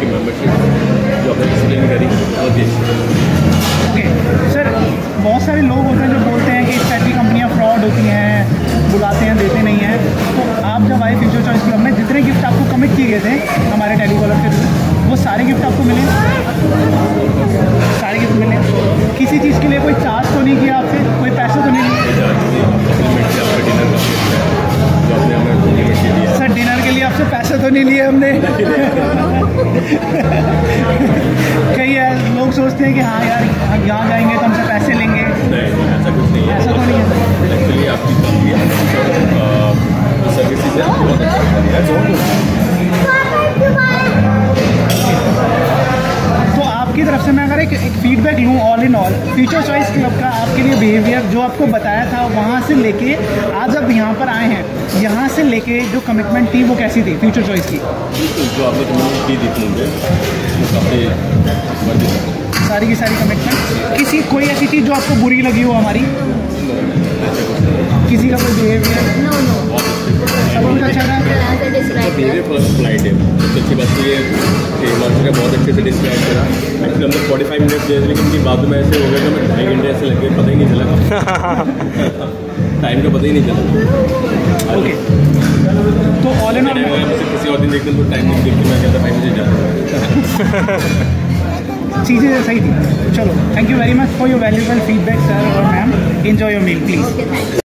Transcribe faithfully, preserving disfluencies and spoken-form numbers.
की मेम्बरशिप जो आपने एक्सप्लेन करी बहुत ही ओके सर, बहुत सारे लोग होते हैं जो बोलते हैं कि इस टाइप की कंपनियाँ फ्रॉड होती हैं, बुलाते हैं देते नहीं हैं। तो आप जब आए फ्यूचर चॉइस क्लब में, जितने गिफ्ट आपको कमिट किए गए थे हमारे टेलीकॉलर के थ्रू, वो सारे गिफ्ट आपको मिले? सारे गिफ्ट मिले? किसी चीज़ के लिए कोई चार्ज तो नहीं किया आपसे, कोई पैसे तो नहीं लिए? सर डिनर के लिए आपसे पैसे तो नहीं लिए हमने? कई लोग सोचते हैं कि हाँ यार यहाँ जाएंगे तो हमसे पैसे लेंगे। नहीं, ऐसा कुछ नहीं है। ऐसा तो नहीं है। एक्चुअली आपकी कंपनी सर्विसेज है बहुत तो आपकी तरफ से मैं अगर एक, एक फीडबैक लूँ all in all, future choice club का आपके लिए बिहेवियर जो आपको बताया था वहाँ से लेके आज आप यहाँ पर आए हैं, यहाँ से लेके जो कमिटमेंट थी वो कैसी थी फ्यूचर चॉइस की? जो आपने कमिटमेंट की थी मुझे वो काफ़ी सारी की सारी कमिटमेंट। किसी कोई ऐसी चीज़ जो आपको बुरी लगी हो हमारी? किसी का कोई बिहेवियर? सब कुछ अच्छा था। बिहेवियर फर्स्ट फ्लाइट है, सबसे अच्छी बात तो ये कि मार्शल का बहुत अच्छे से डिस्क्राइब करा। एक्चुअली हमने फोर्टी फाइव मिनट दिए, लेकिन इनकी बातों में ऐसे हो गया कि हमें ढाई घंटे ऐसे लगे, पता ही नहीं चला टाइम का पता ही नहीं चला। ओके, तो ऑल इन ऑल किसी और दिन देखते तो टाइम नहीं देखते, मैं कहता भाई मुझे जाता चीज़ें सही थी। चलो, thank you very much for your valuable feedback sir और ma'am. Enjoy your meal please.